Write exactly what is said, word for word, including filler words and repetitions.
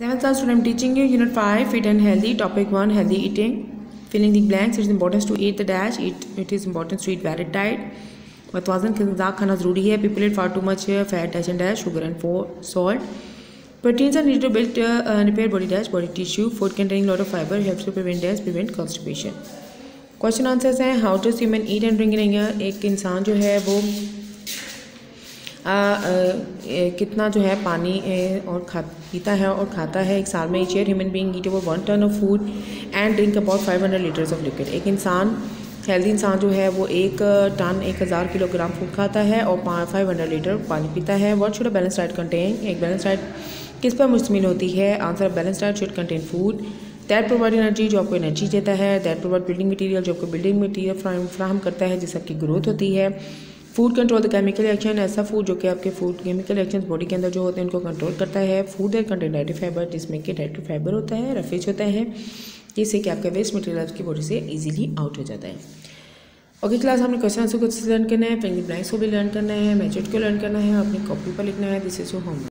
Seventh class student, I'm teaching you Unit five, Fit and Healthy. Topic one, Healthy Eating. Filling the blanks. It is important to eat the dash. It, it is important to eat varied diet. मतवाज़न ग़िज़ा खाना ज़रूरी है. People eat far too much fat dash and dash, sugar and for salt. Proteins are needed to build uh, repair body dash, body tissue. Food containing lot of fiber helps to prevent dash, prevent constipation. Question answers हैं. How does human eat and drink in India? एक इंसान जो है वो आ, आ, ए, कितना जो है पानी ए, और खा पीता है और खाता है एक साल में. each year human being eat over one ton of food and drink about five hundred liters of liquid. एक इंसान हेल्दी इंसान जो है वो एक टन एक हज़ार किलोग्राम फूड खाता है और फाइव हंड्रेड लीटर पानी पीता है. What should a balance diet contain? एक बैलेंस डाइट किस पर मुश्तमिल होती है? Answer, balance diet should contain food that provide energy, जो आपको एनर्जी देता है. दैट प्रोवाइड बिल्डिंग मटीरियल, जो आपको बिल्डिंग मटीरियल फ्राहम करता है जिससे आपकी ग्रोथ होती है. Food control the chemical reaction, ऐसा फूड जो कि आपके फूड केमिकल रिएक्शंस बॉडी के अंदर जो होते हैं उनको कंट्रोल करता है. Food that contain dietary fibre, जिसमें कि डाइटरी फाइबर होता है, रफेज होता है, जिससे कि आपका वेस्ट मटेरियल आपकी बॉडी से इजीली आउट हो जाता है. ओके क्लास, हमने क्वेश्चन आंसर को लर्न करना है, फिंगर ब्लैंक्स को भी लर्न करना है, मेथड को लर्न करना है, अपनी कॉपी पर लिखना है. This is your homework.